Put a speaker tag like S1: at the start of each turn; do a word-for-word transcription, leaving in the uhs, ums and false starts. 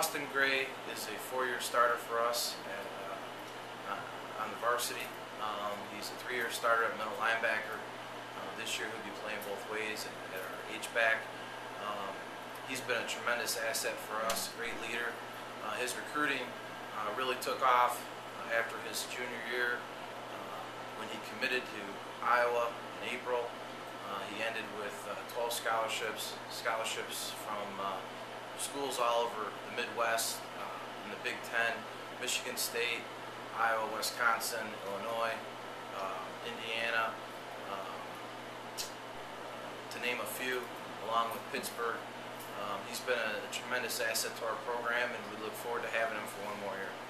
S1: Austin Gray is a four-year starter for us at, uh, uh, on the varsity. Um, he's a three-year starter at middle linebacker. Uh, this year he'll be playing both ways at, at our H-back. Um, he's been a tremendous asset for us, great leader. Uh, his recruiting uh, really took off uh, after his junior year uh, when he committed to Iowa in April. Uh, he ended with uh, twelve scholarships, scholarships from uh, schools all over the Midwest, uh, in the Big Ten, Michigan State, Iowa, Wisconsin, Illinois, uh, Indiana, um, to name a few, along with Pittsburgh. Um, he's been a tremendous asset to our program, and we look forward to having him for one more year.